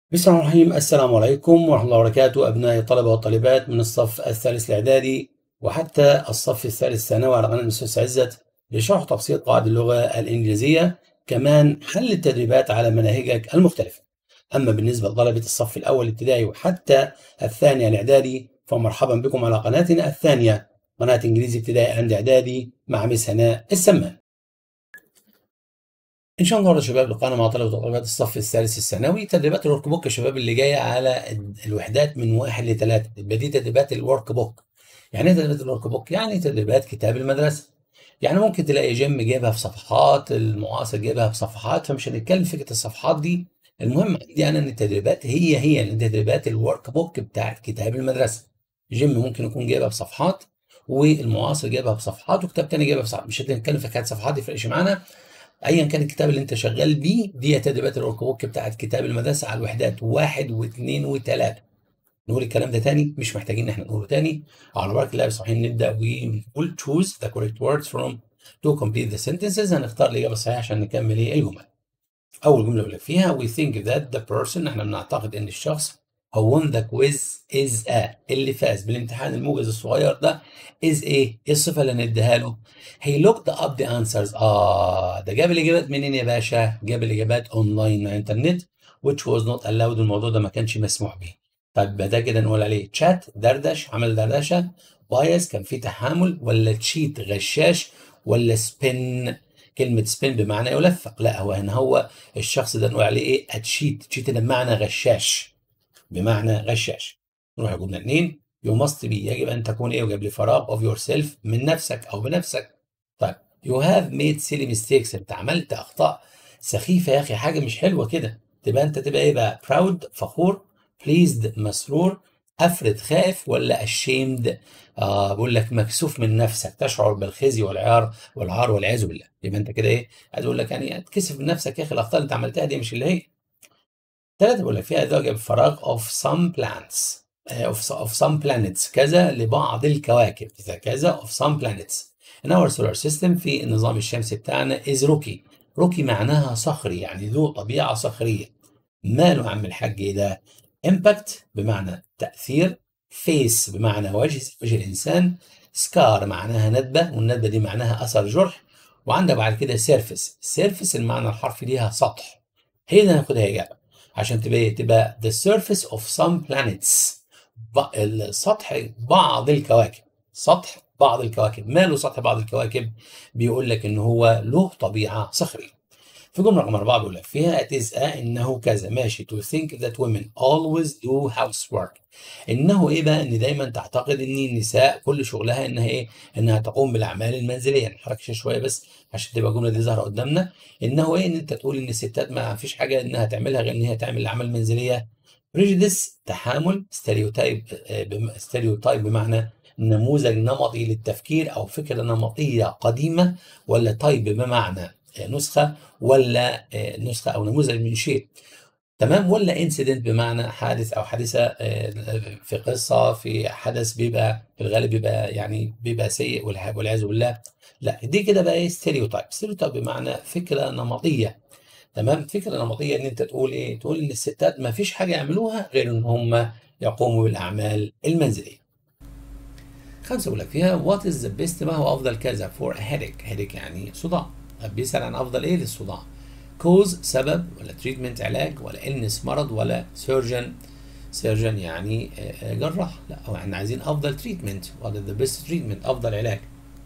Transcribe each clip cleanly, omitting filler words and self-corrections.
بسم الله الرحمن الرحيم. السلام عليكم ورحمة الله وبركاته أبناء الطلبة والطالبات من الصف الثالث الإعدادي وحتى الصف الثالث ثانوي على قناة الأستاذ عزت لشرح تبسيط قواعد اللغة الإنجليزية، كمان حل التدريبات على مناهجك المختلفة. أما بالنسبة لطلبة الصف الأول الابتدائي وحتى الثاني الإعدادي فمرحبا بكم على قناتنا الثانية، قناة إنجليزي ابتدائي عند إعدادي مع مس هناء السمان. ان شاء الله يا شباب لقانا مع طلبه وطالبات الصف الثالث الثانوي تدريبات الورك بوك يا شباب اللي جايه على الوحدات من 1 ل 3. يبقى دي تدريبات الورك بوك. يعني ايه تدريبات الورك بوك؟ يعني تدريبات كتاب المدرسه. يعني ممكن تلاقي جيم جايبها في صفحات، المعاصر جايبها في صفحات، فمش هنتكلم في فكره الصفحات دي. المهم عندي انا ان التدريبات هي تدريبات الورك بوك بتاعت كتاب المدرسه. جيم ممكن يكون جايبها بصفحات، والمعاصر جايبها بصفحات، وكتاب تاني جايبها بصفحات. مش هنتكلم في حكايه صفحات دي، يفرقش معانا. ايا كان الكتاب اللي انت شغال بيه، دي تدريبات الورك بوك بتاعت كتاب المدرسه على الوحدات 1 و2 و3. نقول الكلام ده تاني، مش محتاجين ان احنا نقوله تاني. على بركه الله صحيح نبدا ونقول choose the correct words from to complete the sentences. هنختار الاجابه الصحيحه عشان نكمل الجمل. اول جمله بقول لك فيها we think that the person، احنا بنعتقد ان الشخص هو won the quiz is a، اللي فاز بالامتحان الموجز الصغير ده is ايه الصفه اللي هنديها له؟ he looked up the answers. ده جاب الاجابات منين يا باشا؟ جاب الاجابات اونلاين على الانترنت which was not allowed. الموضوع ده ما كانش مسموح به. طيب ده كده نقول عليه chat دردش، عمل دردشه. bias كان فيه تحامل، ولا تشيت غشاش، ولا spin؟ كلمة سبين بمعنى يلفق، لا هو هنا هو الشخص ده نقول عليه ايه؟ اتشيت. تشيت ده بمعنى غشاش، بمعنى غشاش. نروح لجملة 2 يو ماست بي، يجب ان تكون ايه؟ وجاب لي فراغ اوف يور سيلف، من نفسك او بنفسك. طيب يو هاف ميد سيلي ميستيكس، انت عملت اخطاء سخيفة يا اخي، حاجة مش حلوة كده. تبقى انت تبقى ايه بقى؟ براود فخور، بليزد مسرور، افرد خائف، ولا اشيمد بقول لك مكسوف من نفسك، تشعر بالخزي والعار والعياذ بالله. يبقى انت كده ايه؟ عايز اقول لك يعني اتكسف من نفسك يا اخي، الاخطاء اللي انت عملتها دي مش اللي هي. ثلاثة بقول لك فيها زوجة بفراغ of some plants of some planets، كذا لبعض الكواكب، إذا كذا of some planets in our solar system، في النظام الشمسي بتاعنا is rocky. rocky معناها صخري، يعني ذو طبيعة صخرية. ماله يا عم الحاج ايه ده؟ impact بمعنى تأثير، face بمعنى وجه الإنسان، scar معناها ندبة، والندبة دي معناها أثر جرح. وعندك بعد كده surface المعنى الحرفي ليها سطح. هي اللي هناخدها إجابة عشان تبقى the surface of some planets، سطح بعض الكواكب. سطح بعض الكواكب. ماله سطح بعض الكواكب؟ بيقول لك ان هو له طبيعة صخرية. في جملة رقم 4 بيقول لك فيها it is إنه كذا، ماشي to think that women always do housework. إنه إيه بقى؟ إن دايما تعتقد إن النساء كل شغلها إنها إيه؟ إنها تقوم بالأعمال المنزلية. نحركش شوية بس عشان تبقى الجملة دي ظاهرة قدامنا. إنه إيه؟ إن أنت تقول إن الستات ما فيش حاجة إنها تعملها غير إن هي تعمل الأعمال المنزلية. prejudice تحامل، ستيريوتايب بمعنى نموذج نمطي للتفكير أو فكرة نمطية قديمة، ولا تايب بمعنى نسخة، ولا نسخة أو نموذج من شيء. تمام. ولا انسيدنت بمعنى حادث أو حادثة في قصة، في حدث بيبقى في الغالب بيبقى سيء والعياذ بالله. لا دي كده بقى ايه؟ ستيريوتايب بمعنى فكرة نمطية. تمام. فكرة نمطية ان انت تقول ايه؟ تقول ان الستات ما فيش حاجة يعملوها غير ان هم يقوموا بالأعمال المنزلية. 5 يقول لك فيها وات از ذا بيست، ما هو افضل كذا فور هيديك يعني صداع. بيسأل عن افضل ايه للصداع. كوز سبب، ولا تريتمنت علاج، ولا إلنس مرض، ولا سيرجن يعني جراح. لا هو احنا عايزين افضل تريتمنت، ولا ذا بيست تريتمنت افضل علاج.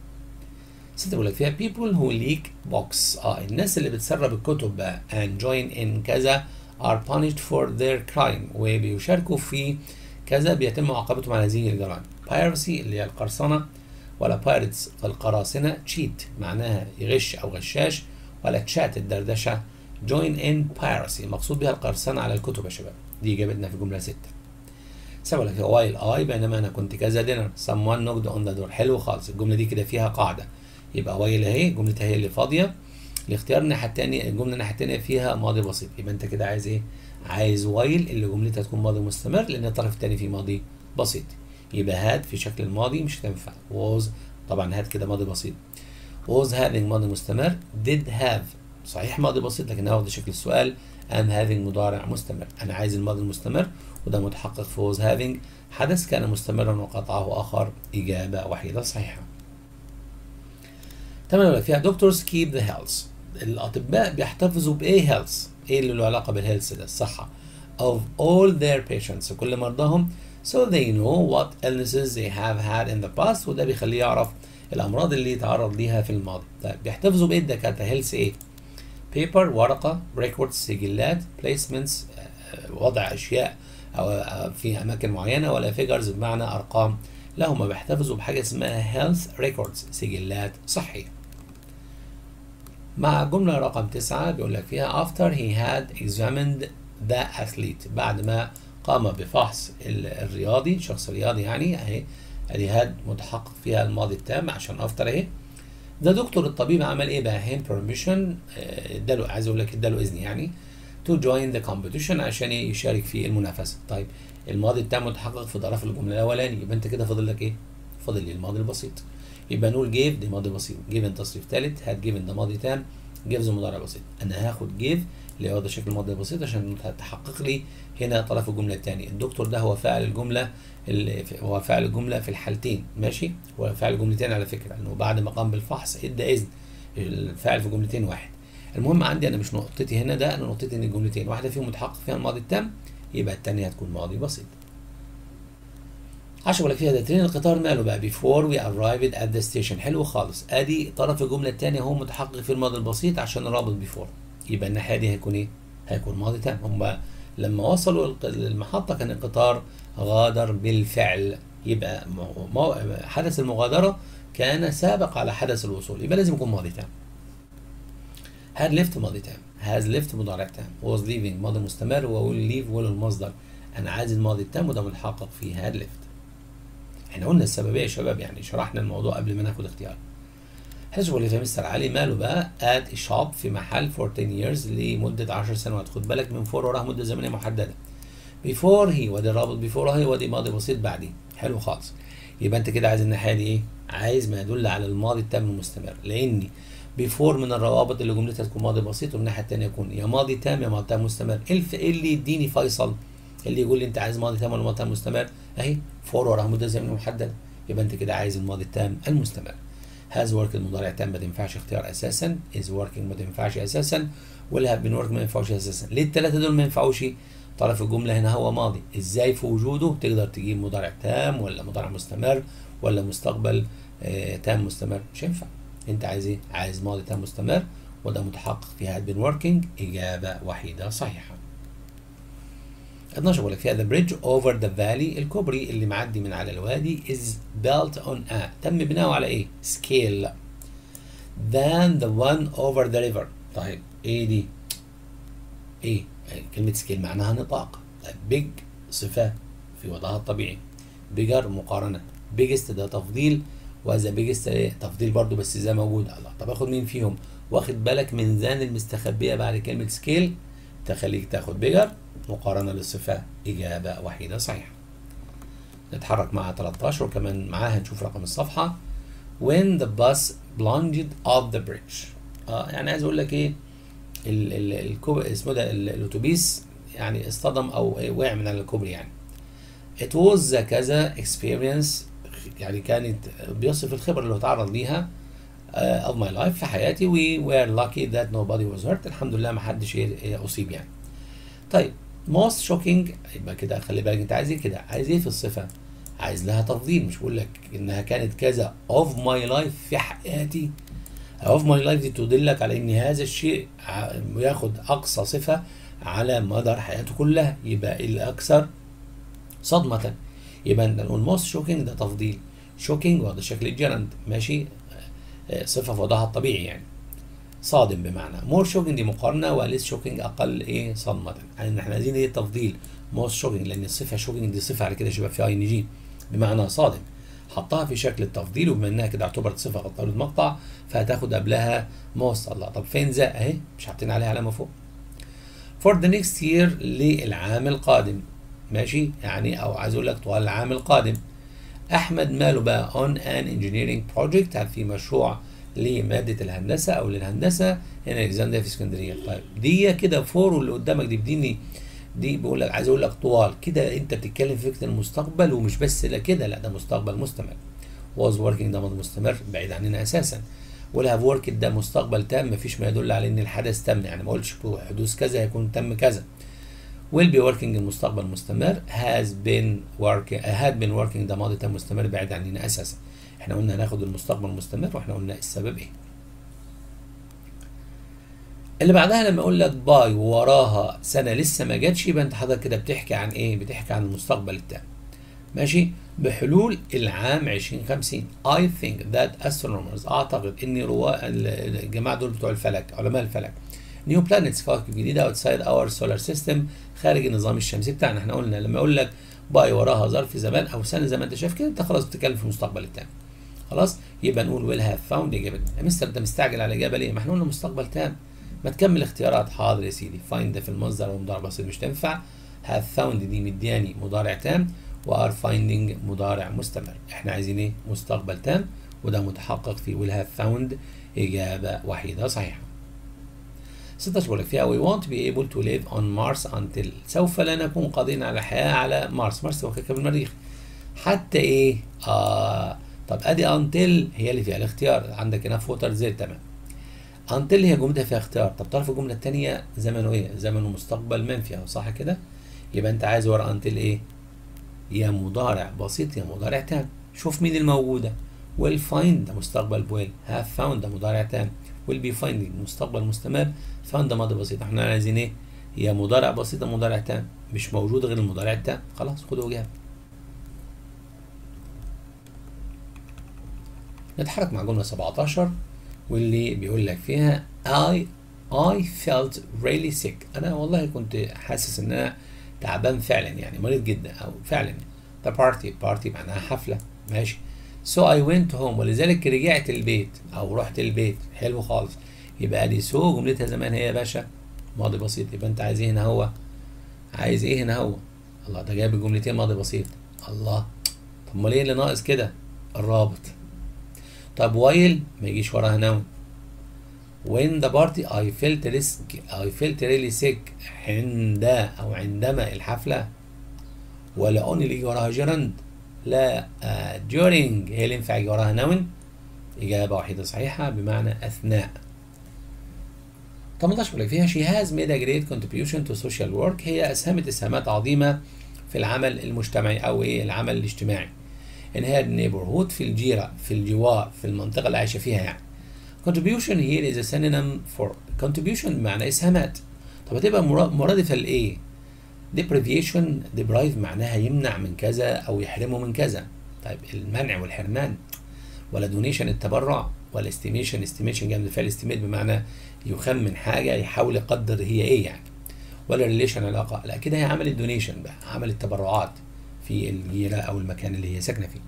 6 بيقول لك فيها people who leak books، الناس اللي بتسرب الكتب بقى and join in كذا are punished for their crime، وبيشاركوا في كذا بيتم معاقبتهم على هذه الجرائم. piracy اللي هي القرصنة، ولا pirates القراصنة. cheat معناها يغش أو غشاش، ولا chat الدردشة. join in piracy المقصود بها القرصنة على الكتب يا شباب. دي إجابتنا في جملة 6. 7 لك while I بينما أنا كنت كذا dinner someone knocked on the door. حلو خالص. الجملة دي كده فيها قاعدة، يبقى while اهي جملتها هي اللي فاضية. الاختيار الناحية التانية، الجملة الناحية التانية فيها ماضي بسيط، يبقى أنت كده عايز إيه؟ عايز while اللي جملتها تكون ماضي مستمر، لأن الطرف التاني فيه ماضي بسيط. يبقى هاد في شكل الماضي مش هتنفع. was طبعا هاد كده ماضي بسيط. was having ماضي مستمر. did have صحيح ماضي بسيط لكنها واخدة شكل السؤال. am having مضارع مستمر. أنا عايز الماضي المستمر وده متحقق في was having، حدث كان مستمرا وقطعه آخر. إجابة وحيدة صحيحة. تمام. فيها doctors keep the health، الأطباء بيحتفظوا بإيه health؟ إيه اللي له علاقة بالهيلث ده؟ الصحة. of all their patients، كل مرضاهم. so they know what illnesses they have had in the past، وده بيخليه يعرف الأمراض اللي تعرض ليها في الماضي. طيب بيحتفظوا بإيه الدكاترة؟ هيلث إيه؟ paper ورقة، records سجلات، placements وضع أشياء أو في أماكن معينة، ولا figures بمعنى أرقام. لا، هم بيحتفظوا بحاجة اسمها health records سجلات صحية. مع جملة رقم 9 بيقول لك فيها after he had examined the athlete، بعد ما قام بفحص الرياضي، شخص رياضي يعني اهي، ادي هاد متحقق فيها الماضي التام عشان after اهي. ده دكتور الطبيب عمل ايه بقى؟ him permission، اداله، عايز اقول لك اداله اذن يعني to join the competition عشان يشارك في المنافسة. طيب الماضي التام متحقق في ظرف الجملة الأولاني، يبقى أنت كده فاضل لك إيه؟ فاضل لي الماضي البسيط. يبقى نقول gave دي ماضي بسيط، given تصريف ثالث، had given ده ماضي تام، gives مضارع بسيط. أنا هاخد give اللي هو ده شكل الماضي البسيط عشان تحقق لي هنا طرف الجملة الثاني. الدكتور ده هو فاعل الجملة، هو فاعل الجملة في الحالتين، ماشي؟ هو فاعل الجملتين على فكرة، لأنه بعد ما قام بالفحص إدى إذن. الفاعل في جملتين واحد. المهم عندي انا مش نقطتي هنا ده، انا نقطتي ان الجملتين واحده فيهم متحقق فيها الماضي التام، يبقى الثانيه هتكون ماضي بسيط. 10 ولا فيها ده ترين القطار ماله بقى؟ before we arrived at the station. حلو خالص، ادي طرف الجمله الثانيه هو متحقق في الماضي البسيط عشان رابط before، يبقى الناحيه دي هيكون ايه؟ هيكون ماضي تام. هم لما وصلوا المحطه كان القطار غادر بالفعل، يبقى حدث المغادره كان سابق على حدث الوصول، يبقى لازم يكون ماضي تام. had left ماضي تام، has left مضارع تام، was leaving ماضي مستمر، و will leave will المصدر. انا عايز الماضي التام وده متحقق في had left. احنا قلنا السببيه يا شباب، يعني شرحنا الموضوع قبل ما ناخد اختيار. حسب اللي في مستر علي ماله بقى؟ at a shop في محل for 10 years لمده 10 سنوات. خد بالك من for وراها مده زمنيه محدده. before he وادي الرابط before هي وادي ماضي بسيط بعديه. حلو خالص. يبقى انت كده عايز الناحيه دي ايه؟ عايز ما يدل على الماضي التام المستمر، لاني بيفور من الروابط اللي جملتها تكون ماضي بسيط، والناحيه الثانيه يكون يا ماضي تام يا ماضي تام مستمر. ايه اللي يديني فيصل؟ اللي يقول لي انت عايز ماضي تام ولا ماضي تام مستمر؟ اهي فور وراها مده زمنيه محدده، يبقى انت كده عايز الماضي التام المستمر. هاز ورك المضارع تام ما تنفعش اختيار اساسا، از وركينج ما تنفعش اساسا، ولا هاف بين ورك ما ينفعوش اساسا. ليه الثلاثه دول ما ينفعوش؟ طرف الجمله هنا هو ماضي، ازاي في وجوده تقدر تجيب مضارع تام ولا مضارع مستمر ولا مستقبل تام مستمر؟ مش هينفع. انت عايز ايه؟ عايز ماضي تام مستمر وده متحقق في had been working. اجابه وحيده صحيحه. 12 بقول لك فيها the bridge over the valley، الكوبري اللي معدي من على الوادي is built on a، تم بناؤه على ايه؟ scale than the one over the river. طيب ايه دي؟ ايه؟ كلمه scale معناها نطاق. طيب big صفه في وضعها الطبيعي، bigger مقارنه، biggest ده تفضيل، وذا بيجست تفضيل برضو بس زي موجود. الله، طب اخد مين فيهم؟ واخد بالك من ذان المستخبيه بعد كلمه سكيل تخليك تاخد بيجر مقارنه للصفه. اجابه وحيده صحيحه. نتحرك مع 13 وكمان معاها نشوف رقم الصفحه. when the bus plunged off the bridge. يعني عايز اقول لك ايه؟ اسمه ده الاتوبيس يعني اصطدم او وقع من على الكوبري يعني. it was كذا experience، يعني كانت بيصف الخبرة اللي اتعرض ليها of my life في حياتي. we were lucky that nobody was hurt، الحمد لله ما حدش أصيب يعني. طيب most shocking، يبقى كده خلي بالك انت عايز ايه كده؟ عايز ايه في الصفة؟ عايز لها تفضيل، مش بقول لك انها كانت كذا of my life في حياتي. of my life دي تدلك على ان هذا الشيء ياخد اقصى صفة على مدار حياته كلها، يبقى الاكثر صدمة. يبقى نقول most shocking ده تفضيل، shocking وهذا شكل الجرند ماشي، صفة في وضعها الطبيعي يعني صادم بمعنى. more shocking دي مقارنة، و less shocking أقل إيه صدمة. يعني إحنا عايزين إيه تفضيل most shocking، لأن الصفة shocking دي صفة على كده شبه في اي ان جي بمعنى صادم، حطها في شكل التفضيل، وبما إنها كده اعتبرت صفة قد طالت مقطع فهتاخد قبلها most. الله، طب فين ذا؟ أهي مش حاطين عليها علامة فوق. for the next year للعام القادم ماشي، يعني او عايز اقول لك طوال العام القادم. احمد ماله بقى on an engineering project، في مشروع لماده الهندسه او للهندسه هنا الكسندريا في اسكندريه. طيب دي كده فور، واللي قدامك دي بديني دي بقول لك عايز اقول لك طوال كده انت بتتكلم في فكره المستقبل، ومش بس لا كده، لا ده مستقبل مستمر. was working ده ماضي مستمر بعيد عننا اساسا. والهاف worked ده مستقبل تام، مفيش ما يدل على ان الحدث تم، يعني ما قلتش بحدوث كذا هيكون تم كذا. will be working المستقبل مستمر. had been working ده ماضي تام مستمر بعيد عننا اساسا. احنا قلنا هناخد المستقبل المستمر، واحنا قلنا السبب ايه. اللي بعدها لما اقول لك باي وراها سنه لسه ما جاتش، يبقى انت حضرتك كده بتحكي عن ايه؟ بتحكي عن المستقبل التام. ماشي. بحلول العام 2050 I think that astronomers اعتقد ان الجماعه دول بتوع الفلك، علماء الفلك، new planets كواكب جديده outside our solar system خارج النظام الشمسي بتاعنا. احنا قلنا لما اقول لك باي وراها ظرف زمان او سنه زي ما انت شايف كده، انت خلاص بتتكلم في المستقبل التام. خلاص يبقى نقول will have found اجابتنا. يا مستر انت مستعجل على الاجابه ليه؟ ما احنا قلنا مستقبل تام. ما تكمل اختيارات. حاضر يا سيدي. find في المصدر ومضارع بسيط مش تنفع. have found دي مدياني مضارع تام، و are finding مضارع مستمر. احنا عايزين ايه؟ مستقبل تام، وده متحقق في will have found اجابه وحيده صحيحه. 16 بقول لك فيها we want to be able to live on Mars until سوف لا نكون قادرين على الحياه على مارس. مارس هو كوكب المريخ. حتى ايه؟ طب ادي until هي اللي فيها الاختيار، عندك هنا فوتر زي تمام. until هي جملتها فيها اختيار. طب تعرف الجمله الثانيه زمنه ايه؟ زمنه مستقبل منفي اهو، صح كده؟ يبقى انت عايز ورا until ايه؟ يا مضارع بسيط يا مضارع تام. شوف مين الموجوده. will find ده مستقبل will، have found ده مضارع تام، will be finding مستقبل مستمر، found ده ماضي بسيط. احنا عايزين ايه؟ يا مضارع بسيط يا مضارع تام، مش موجود غير المضارع التام. خلاص خدوا اجابه. نتحرك مع جمله 17 واللي بيقول لك فيها I felt really sick. انا والله كنت حاسس ان انا تعبان فعلا، يعني مريض جدا او فعلا. the party معناها حفله. ماشي. so I went home ولذلك رجعت البيت او رحت البيت. حلو خالص. يبقى دي so جملتها زمان هي يا باشا ماضي بسيط. يبقى انت عايز ايه هنا؟ هو عايز ايه هنا؟ هو الله ده جايب الجملتين ماضي بسيط. الله، طب امال ايه اللي ناقص كده؟ الرابط. طب while ما يجيش وراها noun. when the party I felt really sick عندما الحفلة. ولا only اللي يجي وراها gerund؟ لا during هي اللي ينفع يجي وراها noun. إجابة واحدة صحيحة بمعنى أثناء. 18 بيقول لك فيها she has made a great contribution to social work. هي أسهمت إسهامات عظيمة في العمل المجتمعي أو إيه العمل الاجتماعي. in her neighborhood في الجيرة في الجوار في المنطقة اللي عايشة فيها يعني. contribution here is a synonym for contribution بمعنى إسهامات. طب هتبقى مرادفة لإيه؟ deprive معناها يمنع من كذا أو يحرمه من كذا. طيب المنع والحرمان. ولا donation التبرع. ولا estimation جاي من الفعل estimate بمعنى يخمن حاجة يحاول يقدر هي إيه يعني. ولا relation علاقة. لا كده هي عمل الدونيشن بقى، عمل التبرعات في الجيرة أو المكان اللي هي ساكنة فيه.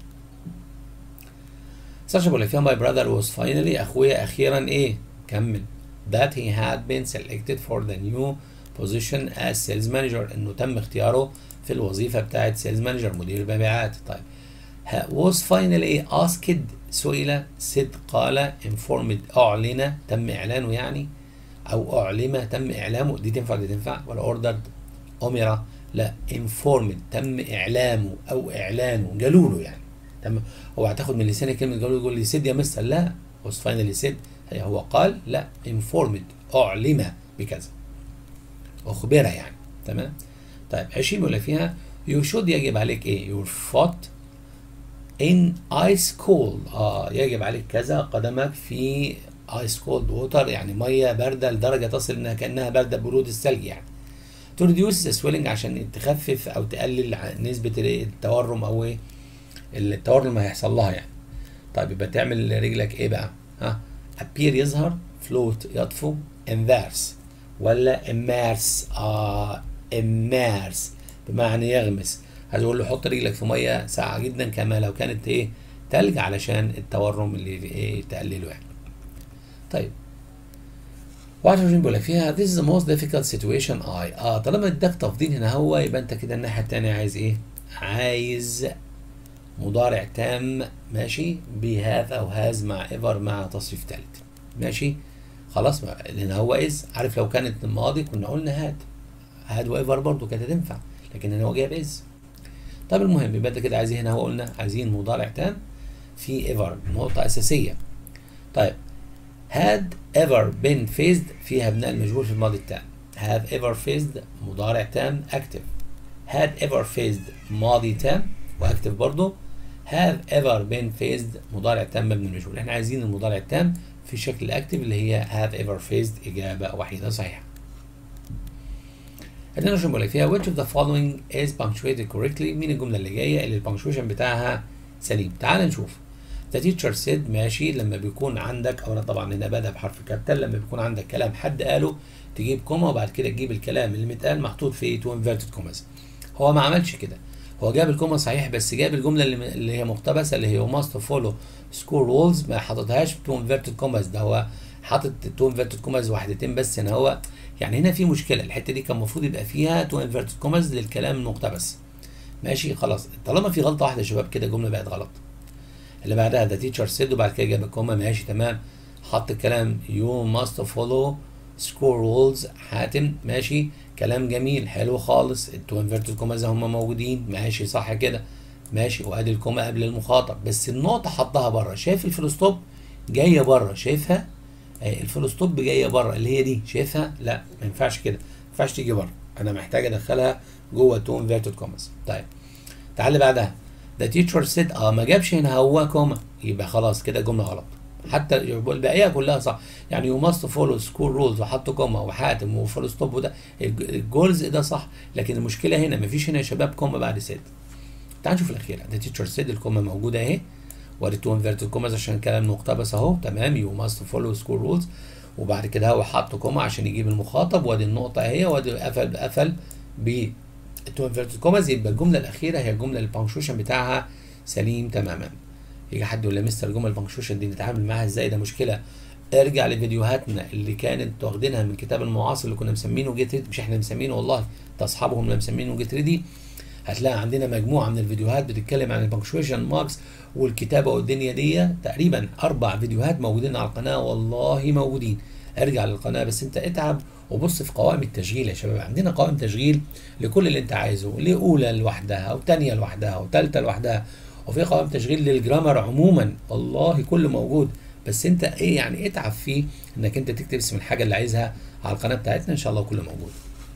ساشا بيقول لك فيها my brother was finally أخويا أخيرا إيه؟ كمل. that he had been selected for the new position as sales manager إنه تم اختياره في الوظيفة بتاعت sales manager مدير المبيعات. طيب was finally إيه؟ asked سئل said قال informed أعلن تم إعلانه يعني، أو أعلم تم إعلامه. دي تنفع دي تنفع. ولا ordered أمر. لا informed تم إعلامه أو إعلانه قالوا له يعني. تمام. هو هتاخد من لساني كلمة قالوا يقول لي سيد يا مستر؟ لا was finally said هو قال. لا informed أعلم بكذا أخبر يعني. تمام. طيب 20 بيقول لك فيها you should يجب عليك إيه؟ your foot in ice cold. يجب عليك كذا قدمك في ice cold water يعني مية باردة لدرجة تصل إنها كأنها باردة برود الثلج يعني. to reduce the swelling عشان تخفف أو تقلل نسبة التورم أو إيه التورم اللي هيحصل لها يعني. طيب يبقى تعمل رجلك ايه بقى؟ appear يظهر، float يطفو، immerse ولا immerse. immerse بمعنى يغمس. عايز اقول له حط رجلك في ميه ساقعه جدا كما لو كانت ايه تلج علشان التورم اللي ايه تقلله يعني. طيب 21 بيقول لك فيها this is the most difficult situation طالما اداك تفضيل هنا هو يبقى انت كده الناحيه الثانيه عايز ايه؟ عايز مضارع تام ماشي بهاف او هاز مع ايفر مع تصريف ثالث ماشي خلاص. لان هو از عارف لو كانت الماضي كنا قلنا هاد وايفر برضو كانت هتنفع، لكن هنا هو جايب از. طب المهم يبقى كده عايزين هنا هو قلنا عايزين مضارع تام في ايفر نقطة أساسية. طيب had ever been faced فيها بناء المجهول في الماضي التام. have ever faced مضارع تام active. had ever faced ماضي تام واكتف برضه. have ever been faced مضارع تام مبني المجهول. احنا عايزين المضارع التام في شكل اكتف اللي هي have ever faced. إجابة وحيدة صحيحة. عندنا بقول لك فيها which of the following is punctuated correctly. مين الجملة اللي جاية اللي البنكشويشن بتاعها سليم؟ تعال نشوف. The teacher said ماشي لما بيكون عندك، او انا طبعا هنا بدأ بحرف كابيتال، لما بيكون عندك كلام حد قاله تجيب كوما وبعد كده تجيب الكلام اللي متقال محطوط في تو انفيرتد كوماز. هو ما عملش كده، هو جاب الكوما صحيح بس جاب الجمله اللي هي مقتبسه اللي هي must follow school rules ما حطتهاش تو انفيرتد كوماز. ده هو حاطط تو انفيرتد كوماز واحدتين بس. هنا هو يعني هنا في مشكله، الحته دي كان المفروض يبقى فيها تو انفيرتد كوماز للكلام المقتبس ماشي. خلاص طالما في غلطه واحده يا شباب كده الجمله بقت غلط. اللي بعدها ده تيتشر سيد وبعد كده جاب الكوما ماشي تمام. حط الكلام يو ماست فولو سكول رولز حاتم ماشي كلام جميل حلو خالص. التو انفيرتد كوماز هم موجودين ماشي صح كده ماشي. وادي الكوما قبل المخاطب بس النقطه حطها بره. شايف الفول ستوب جايه بره؟ شايفها الفول ستوب جايه بره اللي هي دي شايفها؟ لا ما ينفعش كده، ما ينفعش تيجي بره. انا محتاج ادخلها جوه التو انفيرتد كوماز. طيب تعال اللي بعدها. The teacher said ما جابش هنا هو كوما يبقى خلاص كده الجمله غلط. حتى الباقيه كلها صح يعني يو ماست فولو سكول رولز وحط كوما وحاتم وفول ستوب وده الجولز ده صح. لكن المشكله هنا مفيش هنا يا شباب كوما بعد سيد. تعال نشوف الاخيره. The teacher said الكوما موجوده اهي وادي تو انفيرتد كوماز عشان الكلام مقتبس اهو تمام. يو ماست فولو سكول رولز وبعد كده هو حط كوما عشان يجيب المخاطب وادي النقطه اهي وادي قفل ب تو انفيرتد كوماز. يبقى الجمله الاخيره هي الجمله اللي البنكشويشن بتاعها سليم تماما. يجي حد يقول لي مستر الجمل البنكشويشن دي نتعامل معاها ازاي؟ ده مشكله. ارجع لفيديوهاتنا اللي كانت واخدينها من كتاب المعاصر اللي كنا مسمينه جيت ريدي. مش احنا مسمينه والله، ده اصحابهم اللي مسمينه جيت ريدي. هتلاقي عندنا مجموعه من الفيديوهات بتتكلم عن البنكشويشن ماركس والكتابه والدنيا دي. تقريبا 4 فيديوهات موجودين على القناه والله موجودين. ارجع للقناه بس انت اتعب وبص في قوائم التشغيل يا شباب. عندنا قوائم تشغيل لكل اللي انت عايزه، لاولى لوحدها وثانيه لوحدها وثالثه لوحدها، وفي قوائم تشغيل للجرامر عموما والله كله موجود. بس انت ايه يعني اتعب فيه انك انت تكتب اسم الحاجه اللي عايزها على القناه بتاعتنا ان شاء الله كله موجود.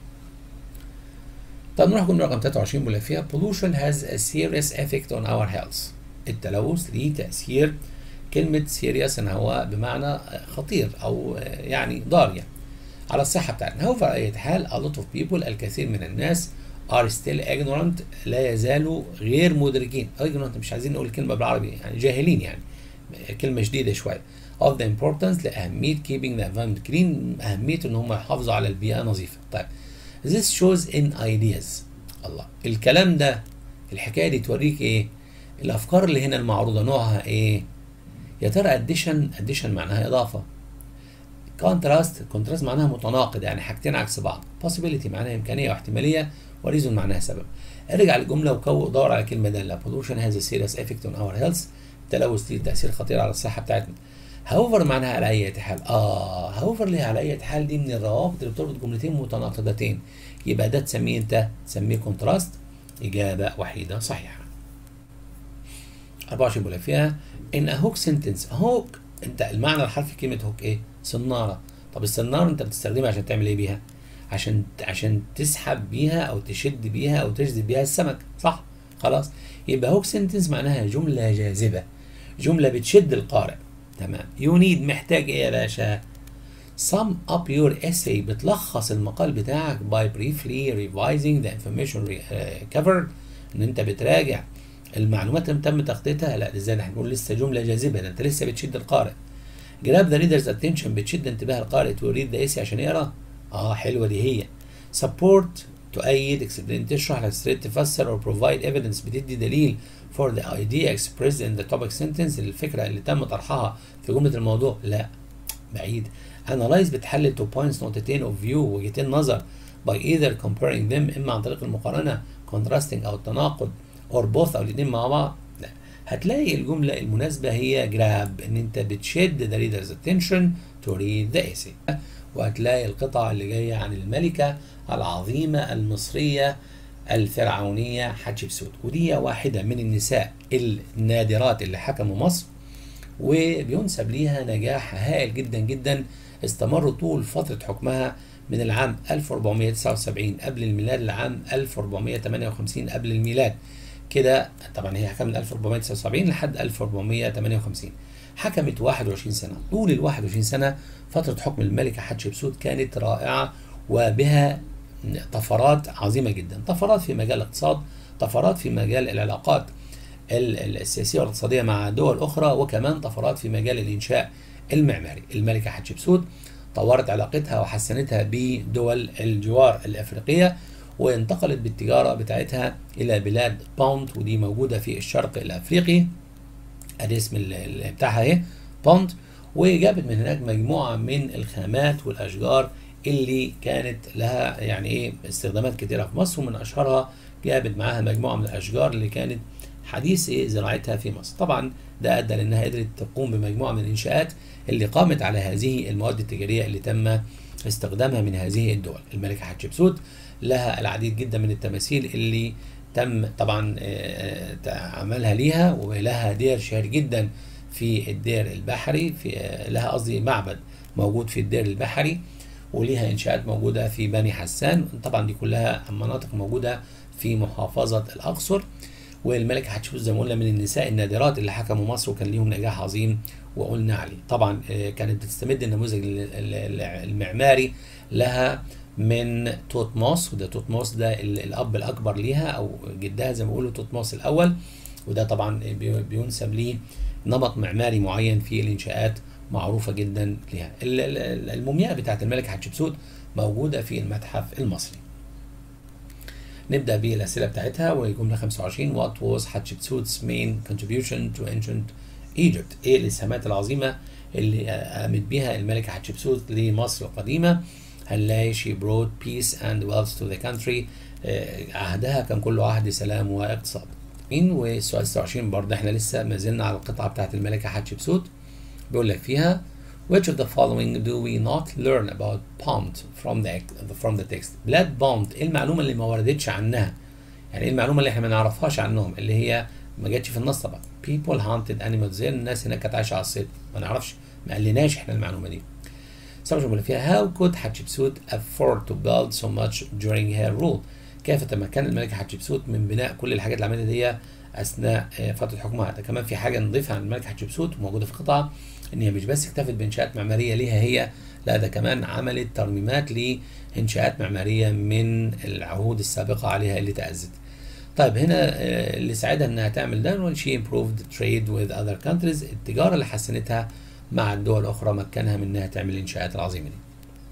طب نروح جمله رقم 23 بيقول لك فيها pollution has a serious effect on our health. التلوث ليه تاثير. كلمه serious ان هو بمعنى خطير او يعني ضار يعني على الصحه بتاعتنا. هو في اي حال a lot of people الكثير من الناس are still ignorant لا يزالوا غير مدركين. ignorant مش عايزين نقول الكلمه بالعربي يعني جاهلين يعني كلمه شديده شويه. of the importance لأهمية keeping the environment clean أهمية إن هم يحافظوا على البيئة نظيفة. طيب this shows in ideas. الله الكلام ده الحكاية دي توريك إيه؟ الأفكار اللي هنا المعروضة نوعها إيه؟ يا ترى addition معناها إضافة. contrast معناها متناقض يعني حاجتين عكس بعض. possibility معناها إمكانية واحتمالية وريزون معناها سبب. ارجع للجملة ودور على كلمة دالة. pollution has a serious effect on our health. التلوث ليه تأثير خطير على الصحة بتاعتنا. however معناها على أي حال. however ليه على أي حال دي من الروابط اللي بتربط جملتين متناقضتين. يبقى ده تسميه أنت تسميه كونتراست. إجابة وحيدة صحيحة. 24 بيقول لك فيها in a hook sentence. hook أنت المعنى الحرفي كلمة hook إيه؟ صنارة. طب الصنارة أنت بتستخدمها عشان تعمل إيه بيها؟ عشان تسحب بيها أو تشد بيها أو تجذب بيها السمك صح؟ خلاص يبقى hook sentence معناها جملة جاذبة، جملة بتشد القارئ. تمام. you need محتاج ايه يا باشا؟ sum up your essay بتلخص المقال بتاعك by briefly revising the information covered. ان انت بتراجع المعلومات اللي تم تغطيتها. لا ازاي ده هنقول لسه جملة جاذبة، ده انت لسه بتشد القارئ. grab the reader's attention بتشد انتباه القارئ to read the essay عشان يقرا. حلوة دي هي. support تؤيد explain تشرح illustrate تفسر or provide evidence بتدي دليل for the idea expressed in the topic sentence الفكرة اللي تم طرحها في جملة الموضوع. لا بعيد. analyze بتحلل to points نقطتين of view وجهتين نظر by either comparing them إما عن طريق المقارنة contrasting أو التناقض or both أو الاثنين مع بعض. لا هتلاقي الجملة المناسبة هي grab، ان انت بتشد the reader's attention to read the essay. وهتلاقي القطعة اللي جاية عن الملكة العظيمة المصرية الفرعونية حتشبسوت، ودي واحدة من النساء النادرات اللي حكموا مصر، وبينسب ليها نجاح هائل جدا جدا. استمر طول فترة حكمها من العام 1479 قبل الميلاد لعام 1458 قبل الميلاد. كده طبعا هي حكمت من 1479 لحد 1458، حكمت 21 سنة. طول ال 21 سنة فترة حكم الملكة حتشبسوت كانت رائعة، وبها طفرات عظيمة جدا، طفرات في مجال الاقتصاد، طفرات في مجال العلاقات السياسية والاقتصادية مع دول أخرى، وكمان طفرات في مجال الإنشاء المعماري. الملكة حتشبسوت طورت علاقتها وحسنتها بدول الجوار الأفريقية، وانتقلت بالتجارة بتاعتها إلى بلاد بونت، ودي موجودة في الشرق الأفريقي، الاسم بتاعها اهي بونت. وجابت من هناك مجموعة من الخامات والأشجار اللي كانت لها يعني ايه استخدامات كتيرة في مصر، ومن أشهرها جابت معاها مجموعة من الأشجار اللي كانت حديث زراعتها في مصر. طبعا ده أدى لأنها قدرت تقوم بمجموعة من الإنشاءات اللي قامت على هذه المواد التجارية اللي تم استخدامها من هذه الدول. الملكة حتشبسوت لها العديد جدا من التماثيل اللي تم طبعا عملها ليها، ولها دير شهير جدا في الدير البحري، لها قصدي معبد موجود في الدير البحري، وليها انشاءات موجوده في بني حسان. طبعا دي كلها مناطق موجوده في محافظه الاقصر. والملكه حتشبسوت زي ما قلنا من النساء النادرات اللي حكموا مصر وكان ليهم نجاح عظيم وقلنا عليه. طبعا كانت بتستمد النموذج المعماري لها من توتموس، وده توتموس ده الاب الاكبر ليها او جدها زي ما بيقولوا توتموس الاول، وده طبعا بينسب ليه نمط معماري معين في الانشاءات معروفه جدا ليها. المومياء بتاعت الملكه حتشبسوت موجوده في المتحف المصري. نبدا بالاسئله بتاعتها، والجمله 25 What was Hatshepsut's main contribution to ancient Egypt؟ ايه الاسهامات العظيمه اللي قامت بها الملكه حتشبسوت لمصر القديمه؟ هنلاقي she brought peace and wealth to the country، عهدها كان كله عهد سلام واقتصاد. والسؤال 26 برضه احنا لسه ما زلنا على القطعه بتاعت الملكه حتشبسوت، بيقول لك فيها which of the following do we not learn about Punt from the text؟ بلاد بونت ايه المعلومه اللي ما وردتش عنها؟ يعني ايه المعلومه اللي احنا ما نعرفهاش عنهم اللي هي ما جاتش في النص طبعا؟ people hunted animals، زي الناس هناك كانت عايشه على الصيد، ما نعرفش، ما قالناش احنا المعلومه دي. سبب فيها how could Hatshepsut afford to build so much during her rule؟ كيف تمكن الملكة حتشبسوت من بناء كل الحاجات اللي عملتها دي أثناء فترة حكمها؟ ده كمان في حاجة نضيفها عن الملكة حتشبسوت وموجودة في القطعة، إن هي مش بس اكتفت بإنشاءات معمارية ليها هي، لا ده كمان عملت ترميمات لإنشاءات معمارية من العهود السابقة عليها اللي تأذت. طيب هنا اللي ساعدها إنها تعمل ده she improved trade with other countries، التجارة اللي حسنتها مع الدول الأخرى مكنها من إنها تعمل الإنشاءات العظيمة دي.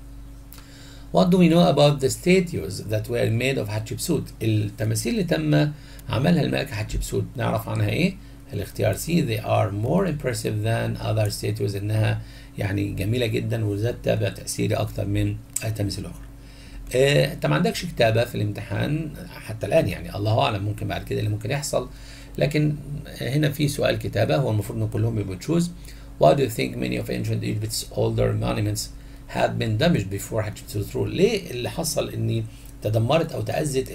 What do we know about the statues that were made of Hatshepsut؟ التماثيل اللي تم عملها الملكة حتشبسوت نعرف عنها إيه؟ الاختيار سي they are more impressive than other statues، إنها يعني جميلة جدا وذات تابع تأثيري أكتر من التماثيل الأخرى. أنت ما عندكش كتابة في الامتحان حتى الآن، يعني الله أعلم ممكن بعد كده اللي ممكن يحصل، لكن هنا في سؤال كتابة هو المفروض إن كلهم يبقوا تشوز. Why do you think many of ancient Egypt's older monuments have been damaged before Hatshepsut's rule؟ ليه اللي حصل ان تدمرت او تأذت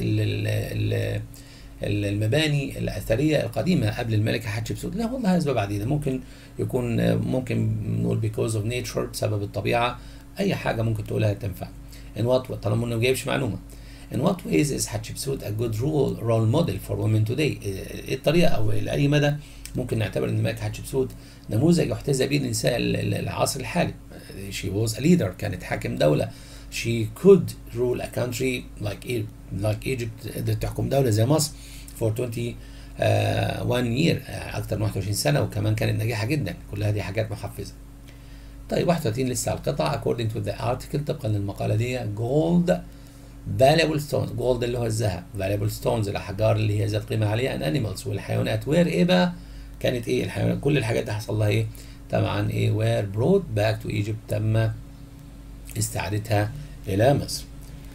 المباني الأثرية القديمة قبل الملكة حتشبسوت؟ لا والله أسباب عديدة، ممكن يكون ممكن نقول because of nature، بسبب الطبيعة، أي حاجة ممكن تقولها تنفع. In what طالما إنه ما جايبش معلومة. In what ways is Hatshepsut a good role model for women today؟ إيه الطريقة أو لأي مدى ممكن نعتبر إن الملكة حتشبسوت نموذج يحتذى به النساء العصر الحالي؟ She was a leader، كانت حاكم دولة. She could rule a country like Egypt، قدرت تحكم دولة زي مصر for 21 year، أكثر من 21 سنة، وكمان كانت ناجحة جدا. كلها دي حاجات محفزة. طيب 31 لسه على القطعة according to the article، طبقا للمقالة دي gold valuable stones، gold اللي هو الذهب، valuable stones الأحجار اللي هي ذات قيمة عالية، and animals والحيوانات where إيه بقى؟ كانت إيه الحيوانات؟ كل الحاجات دي حصل لها إيه؟ طبعا إيه were brought back to Egypt، تم استعادتها إلى مصر.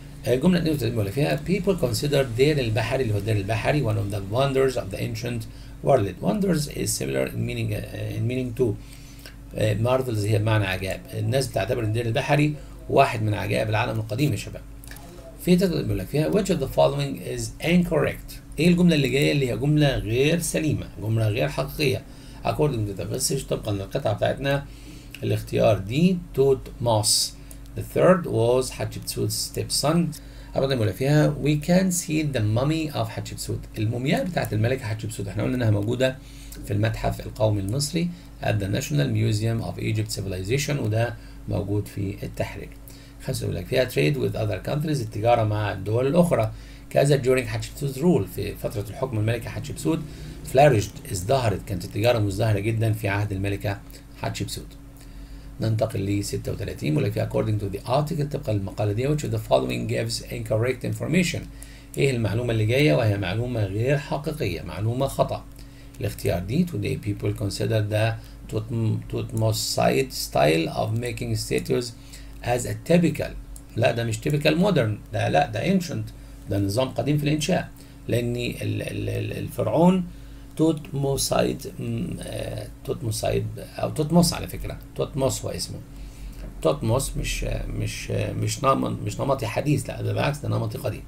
الجملة 32 بيقول فيها people consider دير البحري اللي هو الدير البحري one of the wonders of the ancient world. Wonders is similar in meaning to marvels هي بمعنى عجائب. الناس بتعتبر الدير البحري واحد من عجائب العالم القديم يا شباب. في تقدر بيقول لك فيها which of the following is incorrect. ايه الجمله اللي جايه اللي هي جمله غير سليمه، جمله غير حقيقيه according to the passage طبقا للقطعه بتاعتنا. الاختيار دي توت موس. The third was Hatshepsut's stepson. أبدا بيقول لك فيها we can see the mummy of Hatshepsut. المومياء بتاعت الملكه حتشبسوت احنا قلنا انها موجوده في المتحف القومي المصري at the National Museum of Egypt Civilization، وده موجود في التحرير. خمسة يقول لك فيها trade with other countries، التجارة مع الدول الأخرى. كذا during Hatshepsut's rule، في فترة الحكم الملكة حتشبسوت flourished، ازدهرت، كانت التجارة مزدهرة جدا في عهد الملكة حتشبسوت. ننتقل ل 36 بيقول لك فيها according to the article طبقا للمقالة دي which of the following gives incorrect information. ايه المعلومة اللي جاية وهي معلومة غير حقيقية، معلومة خطأ. الاختيار دي today people consider the Thutmoside style of making statues as a typical. لا ده مش typical modern، ده ancient، ده نظام قديم في الإنشاء. لأن الفرعون توتموسايد أو توتموس على فكرة، توتموس هو اسمه. توتموس مش نمطي حديث، لا ده بالعكس ده نمطي قديم.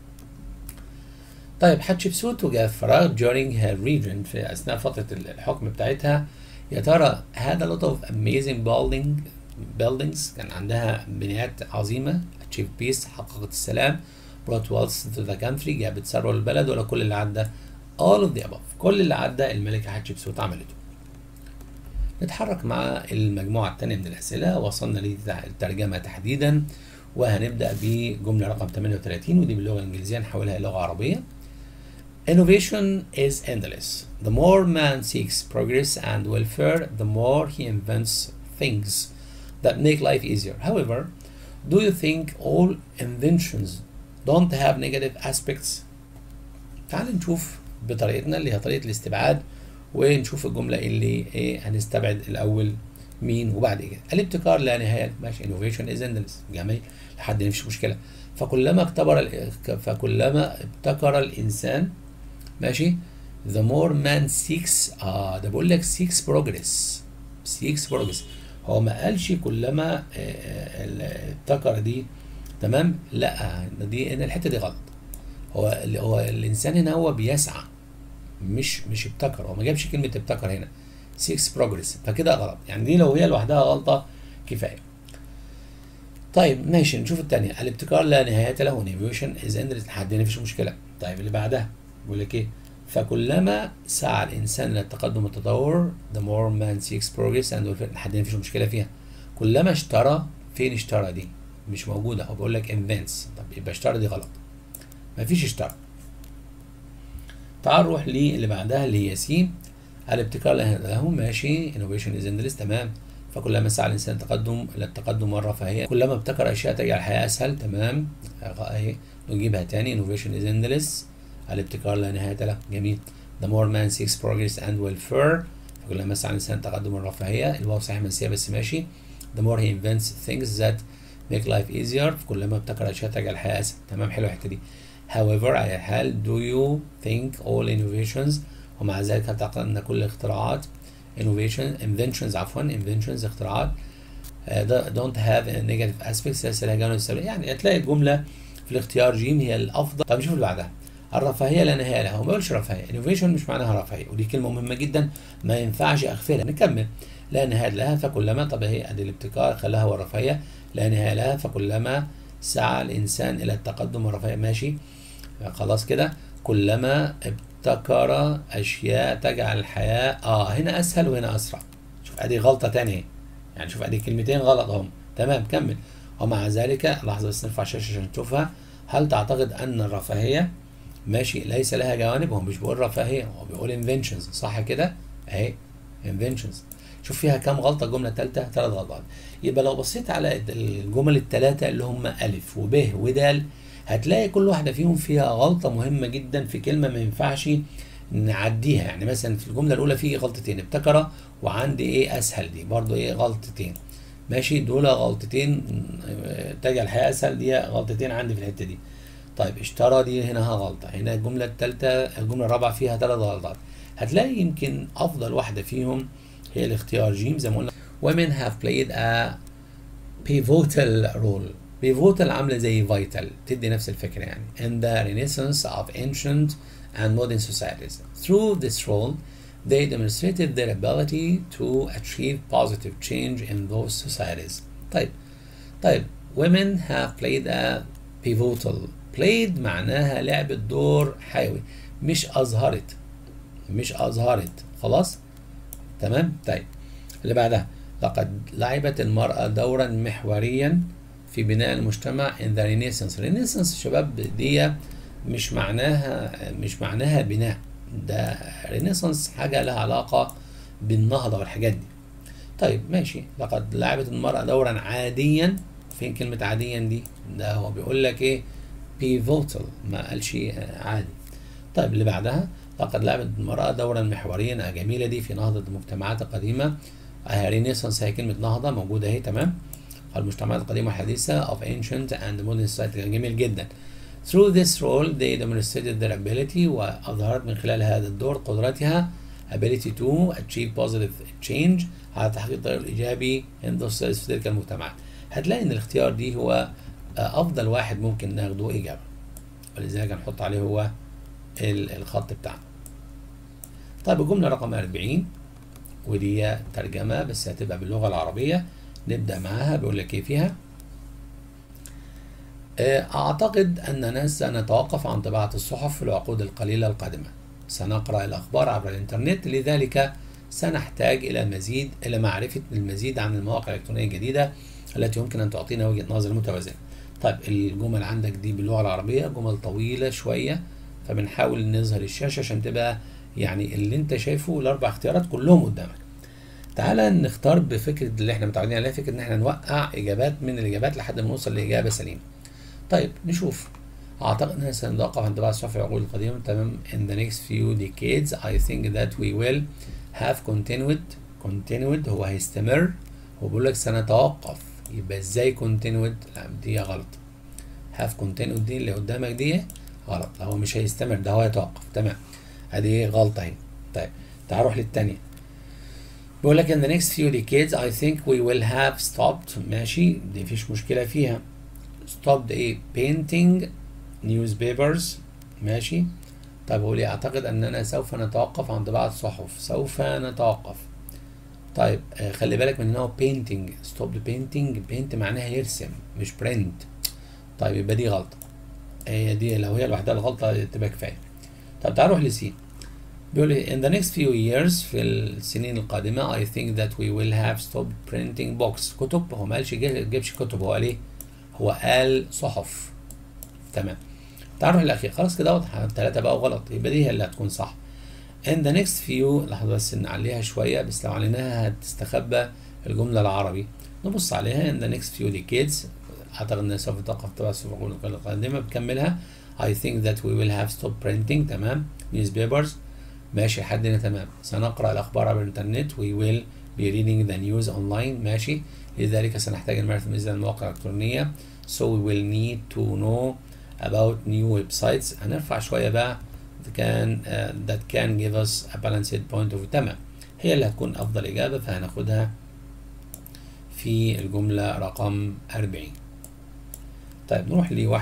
طيب حتشبسوت وجاء فراغ during her region في أثناء فترة الحكم بتاعتها. يا ترى had a lot of amazing buildings، كان عندها بنايات عظيمة. achieved peace، حققت السلام. brought wealth to the country، جابت ثروة للبلد، ولا كل اللي عدى؟ all of the above، كل اللي عدى الملكة حتشبسوت عملته. نتحرك مع المجموعة الثانية من الأسئلة، وصلنا للترجمة تحديدا، وهنبدأ بجملة رقم 38 ودي باللغة الإنجليزية نحولها إلى لغة عربية. Innovation is endless. The more man seeks progress and welfare, the more he invents things that make life easier. However, do you think all inventions don't have negative aspects? تعال نشوف بطريقتنا اللي هي طريقة الاستبعاد، ونشوف الجملة اللي هنستبعد الأول مين وبعد كده. الابتكار لا نهاية، ماشي. Innovation is endless، جميل لحد مفيش مشكلة. فكلما ابتكر الإنسان، ماشي. The more man seeks، ده بقول لك seeks progress. هو ما قالش كلما ابتكر دي، تمام؟ لا دي هنا الحتة دي غلط. هو الإنسان هنا هو بيسعى، مش ابتكر. هو ما جابش كلمة ابتكر هنا، seeks progress، فكده غلط. يعني دي لو هي لوحدها غلطة كفاية. طيب ماشي، نشوف الثانية. الابتكار لا نهاية له. innovation is endless، لحد هنا مفيش مشكلة. طيب اللي بعدها بيقول لك ايه؟ فكلما سعى الإنسان للتقدم والتطور، the more man seeks progress and لحد هنا مفيش مشكلة فيها. كلما اشترى، فين اشترى دي؟ مش موجودة. هو بيقول لك invents، طب يبقى اشترى دي غلط، مفيش اشترى. تعال نروح للي بعدها اللي هي سي. الابتكار له، ماشي. innovation is endless، تمام. فكلما سعى الإنسان للتقدم والرفاهية، كلما ابتكر أشياء تجعل الحياة أسهل، تمام. أهي نجيبها تاني. innovation is endless، الابتكار لا نهاية له، جميل. the more man seeks progress and welfare، فكلما سعى الإنسان للتقدم والرفاهية. الواو صحيح منسية بس ماشي. the more he invents things that make life easier، فكلما ابتكر أشياء تجعل الحياة أسهل، تمام. حلوة الحتة دي. however على حال do you think all innovations، ومع ذلك هتعتقد أن كل الاختراعات inventions اختراعات don't have negative aspects، ليس لها جوانب سلبية. يعني هتلاقي الجملة في الاختيار جيم هي الأفضل. طب نشوف اللي بعدها. الرفاهية لا نهاية لها، هو ما بيقولش رفاهية. innovation مش معناها رفاهية، ودي كلمة مهمة جدا ما ينفعش أغفلها. نكمل. لا نهاية لها، فكلما، طب هي أدي الابتكار خلاها والرفاهية. لا نهاية لها، فكلما سعى الإنسان إلى التقدم والرفاهية، ماشي. خلاص كده. كلما ابتكر أشياء تجعل الحياة، هنا أسهل وهنا أسرع. شوف أدي غلطة تانية، يعني شوف أدي كلمتين غلط هم، تمام. كمل. ومع ذلك، لحظة بس نرفع الشاشة عشان تشوفها. هل تعتقد أن الرفاهية، ماشي، ليس لها جوانب؟ هو مش بيقول رفاهية، هو بيقول inventions، صح كده؟ أهي inventions. شوف فيها كام غلطة الجملة الثالثة؟ 3 غلطات. يبقى لو بصيت على الجمل الثلاثة اللي هم ألف وب ودال، هتلاقي كل واحدة فيهم فيها غلطة مهمة جدا في كلمة ما ينفعش نعديها. يعني مثلا في الجملة الأولى في غلطتين، ابتكر وعندي أسهل، دي برضو غلطتين، ماشي. دول غلطتين تجعل الحياة أسهل، دي غلطتين عندي في الحتة دي. طيب اشترى دي هنا غلطة. هنا الجملة الثالثة، الجملة الرابعة فيها 3 غلطات. هتلاقي يمكن افضل واحده فيهم هي الاختيار جيم زي ما قلنا. women have played a pivotal role. pivotal عامله زي vital، تدي نفس الفكره يعني. in the renaissance of ancient and modern societies. through this role they demonstrated their ability to achieve positive change in those societies. طيب women have played a pivotal. played معناها لعبت دور حيوي، مش أظهرت خلاص تمام. طيب اللي بعدها، لقد لعبت المرأة دورا محوريا في بناء المجتمع in the Renaissance. Renaissance شباب دي مش معناها بناء، ده Renaissance حاجة لها علاقة بالنهضة والحاجات دي. طيب ماشي، لقد لعبت المرأة دورا عاديا. فين كلمة عاديا دي؟ ده هو بيقول لك ايه؟ pivotal، ما قالش عادي. طيب اللي بعدها، لقد لعبت المرأة دورا محوريا، جميلة دي، في نهضة المجتمعات القديمة. رينيسانس هي كلمة نهضة موجودة اهي تمام. المجتمعات القديمة والحديثة of ancient and modern society، جميل جدا. through this role they demonstrated their ability، وأظهرت من خلال هذا الدور قدرتها ability to achieve positive change، على تحقيق التغير الإيجابي in those societies، في تلك المجتمعات. هتلاقي إن الاختيار دي هو أفضل واحد ممكن ناخده إجابة، ولذلك هنحط عليه هو الخط بتاعنا. طيب الجملة رقم 40 ودي ترجمة بس هتبقى باللغة العربية، نبدأ معاها. بيقول لك ايه فيها؟ أعتقد أننا سنتوقف عن طباعة الصحف في العقود القليلة القادمة. سنقرأ الأخبار عبر الإنترنت، لذلك سنحتاج إلى معرفة المزيد عن المواقع الإلكترونية الجديدة التي يمكن أن تعطينا وجهة نظر متوازنة. طيب الجمل عندك دي باللغة العربية جمل طويلة شوية، فبنحاول نظهر الشاشة عشان تبقى يعني اللي انت شايفه الاربع اختيارات كلهم قدامك. تعالى نختار بفكره اللي احنا متعودين عليها، فكره ان احنا نوقع اجابات من الاجابات لحد ما نوصل لاجابه سليمه. طيب نشوف. اعتقد اننا سنتوقف عند بعض الصحف العقود القديمه تمام. in the next few decades I think that we will have continued هو هيستمر، هو بيقول لك سنتوقف، يبقى ازاي continued؟ لا دي غلط. have continued دي اللي قدامك دي غلط، هو مش هيستمر، ده هو هيتوقف تمام. ادي غلطه اهي. طيب تعال نروح للثانيه. بيقول لك in the next few decades I think we will have stopped، ماشي دي مفيش مشكله فيها. stopped ايه؟ painting newspapers، ماشي. طيب بقول لي اعتقد اننا سوف نتوقف عن طباعه الصحف، سوف نتوقف. طيب خلي بالك من ان هو painting، stopped painting، paint معناها يرسم مش print. طيب يبقى دي غلطه، هي دي لو هي لوحدها الغلطه تبقى كفايه. طب تعال نروح لسي. بيقول لي in the next few years، في السنين القادمة I think that we will have stopped printing books، كتب. هو ما قالش جيبش كتب، هو قال ايه؟ هو قال صحف تمام. تعال نروح للأخير، خلاص كده واضح، التلاتة بقى غلط، يبقى دي هي اللي هتكون صح. in the next few، لحظة بس نعليها شوية، بس لو عليناها هتستخبى الجملة العربي. نبص عليها in the next few decades، أعتقد إنها سوف تقف تبع الصحف القادمة. بكملها I think that we will have stopped printing تمام newspapers، ماشي لحد هنا تمام. سنقرأ الأخبار عبر الإنترنت we will be reading the news online، ماشي. لذلك سنحتاج المعرفة من المواقع الإلكترونية so we will need to know about new websites. هنرفع شوية بقى that can give us a balanced point of view، تمام هي اللي هتكون أفضل إجابة، فهناخدها في الجملة رقم 40. طيب نروح ل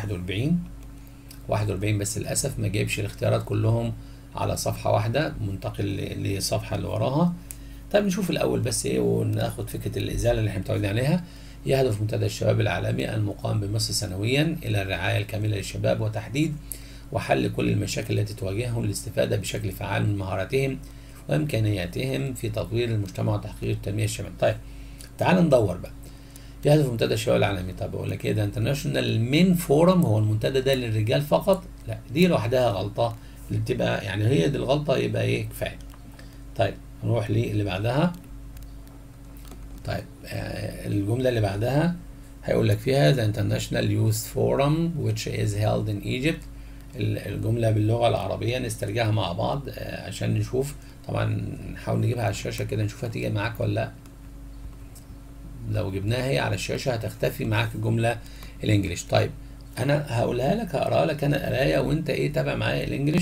41 بس للأسف ما جايبش الاختيارات كلهم على صفحة واحدة، منتقل للصفحة اللي وراها. طيب نشوف الأول بس إيه وناخد فكرة الإزالة اللي إحنا متعودين عليها. يهدف منتدى الشباب العالمي المقام بمصر سنويا إلى الرعاية الكاملة للشباب وتحديد وحل كل المشاكل التي تواجههم للاستفادة بشكل فعال من مهاراتهم وإمكانياتهم في تطوير المجتمع وتحقيق التنمية الشاملة. طيب تعال ندور بقى. يهدف منتدى الشباب العالمي، طب اقول لك ايه ده؟ انترناشونال مين فورم، هو المنتدى ده للرجال فقط؟ لا دي لوحدها غلطه، اللي بتبقى يعني هي دي الغلطه يبقى ايه كفايه. طيب نروح للي بعدها. طيب الجمله اللي بعدها هيقول لك فيها the international youth forum which is held in Egypt. الجمله باللغه العربيه نسترجعها مع بعض عشان نشوف، طبعا نحاول نجيبها على الشاشه كده نشوفها تيجي معاك ولا لا. لو جبناها هي على الشاشة هتختفي معاك الجملة الانجليش. طيب انا هقولها لك، هقراها لك انا قرايه وانت ايه تابع معايا الانجليش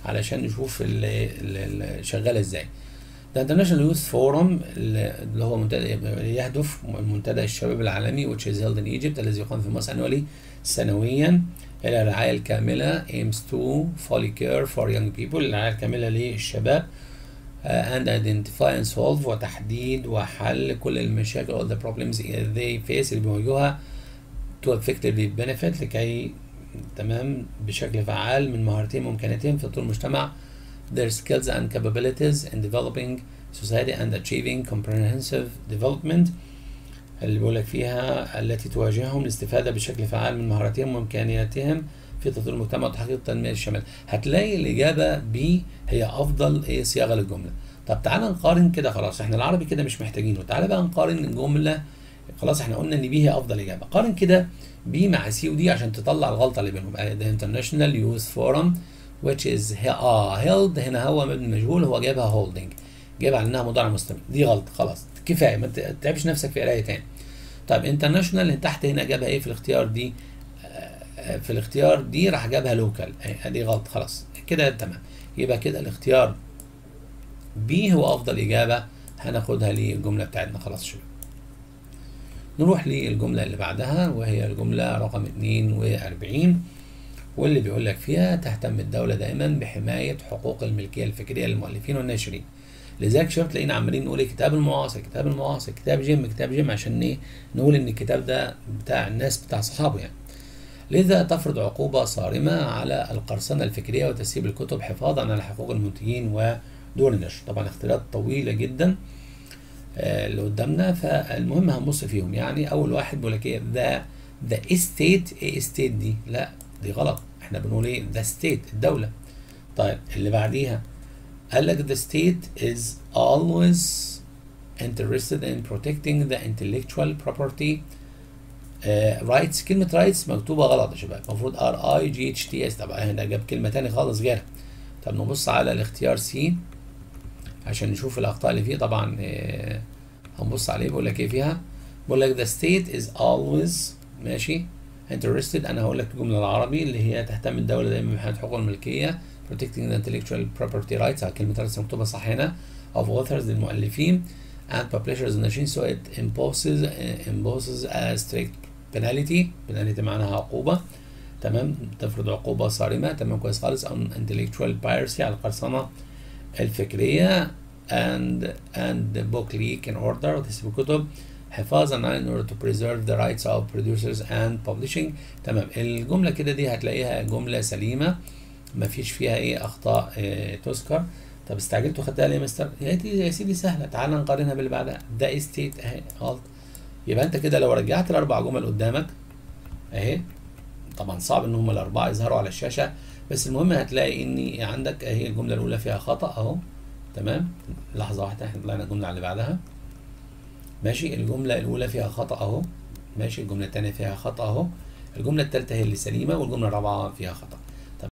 علشان نشوف شغاله ازاي. The International Youth Forum اللي هو يهدف منتدى الشباب العالمي which is held in Egypt الذي يقام في مصر annually سنويا إلى الرعاية الكاملة aims to fully care for young people الرعاية الكاملة للشباب and identify and solve وتحديد وحل كل المشاكل all the problems they face اللي بيواجهوها to effectively benefit لكي تمام بشكل فعال من مهاراتهم وإمكانياتهم في طول المجتمع their skills and capabilities in developing society and achieving comprehensive development اللي بيقول لك فيها التي تواجههم الاستفادة بشكل فعال من مهاراتهم وإمكانياتهم في تطوير المجتمع وتحقيق التنمية الشاملة. هتلاقي الإجابة B هي أفضل صياغة للجملة. طب تعالى نقارن كده، خلاص احنا العربي كده مش محتاجينه، تعالى بقى نقارن الجملة. خلاص احنا قلنا ان B هي أفضل إجابة، قارن كده B مع C ودي عشان تطلع الغلطة اللي بينهم. The International Youth Forum which is held هنا هو مبني مجهول، هو جابها holding، جابها على انها مضارع مستمر، دي غلط خلاص كفايه ما تتعبش نفسك في قرايه تاني. طيب انترناشونال اللي تحت هنا جابها ايه في الاختيار دي؟ في الاختيار دي راح جابها لوكال، دي غلط خلاص كده تمام. يبقى كده الاختيار بي هو افضل اجابه، هناخدها للجمله بتاعتنا. خلاص شوف نروح للجمله اللي بعدها وهي الجمله رقم 42 واللي بيقول لك فيها تهتم الدوله دائما بحمايه حقوق الملكيه الفكريه للمؤلفين والناشرين. لذلك شوف تلاقينا عمالين نقول ايه كتاب المعاصر كتاب المعاصر كتاب جيم عشان ايه نقول ان الكتاب ده بتاع الناس بتاع صحابه يعني. لذا تفرض عقوبة صارمة على القرصنة الفكرية وتسييب الكتب حفاظا على حقوق المنتجين ودور النشر. طبعا اختيارات طويلة جدا اللي قدامنا، فالمهم هنبص فيهم. يعني اول واحد بيقول لك ايه ذا استيت، ايه استيت دي؟ لا دي غلط، احنا بنقول ايه ذا ستيت الدولة. طيب اللي بعديها قال لك the state is always interested in protecting the intellectual property rights. كلمة rights مكتوبة غلط يا شباب، المفروض RIGHTS، طبعا هنا جاب كلمة تاني خالص غيرها. طب نبص على الاختيار C عشان نشوف الأخطاء اللي فيه. طبعا هنبص عليه بيقول لك ايه فيها، بيقول لك the state is always ماشي interested. أنا هقول لك الجملة العربي اللي هي تهتم الدولة دايما بحماية حقوق الملكية protecting the intellectual property rights، على كلمة rights مكتوبة صح هنا of authors للمؤلفين and publishers الناشرين، so it imposes a strict penalty معناها عقوبة تمام، تفرض عقوبة صارمة تمام كويس خالص on intellectual piracy على القرصنة الفكرية and book leak in order وتسيب الكتب حفاظا على in order to preserve the rights of producers and publishing. تمام الجملة كده دي هتلاقيها جملة سليمة ما فيش فيها ايه اخطاء تذكر. طب استعجلت وخدتها ليه يا مستر؟ يا سيدي سهله، تعال نقارنها باللي بعدها. ده استيت اهي غلط. يبقى انت كده لو رجعت الاربع جمل قدامك اهي، طبعا صعب ان هم الاربعه يظهروا على الشاشه، بس المهم هتلاقي ان عندك اهي الجمله الاولى فيها خطا اهو تمام. لحظه واحده احنا طلعنا الجمله اللي بعدها ماشي. الجمله الاولى فيها خطا اهو ماشي، الجمله الثانيه فيها خطا اهو، الجمله الثالثه هي اللي سليمه والجمله الرابعه فيها خطا.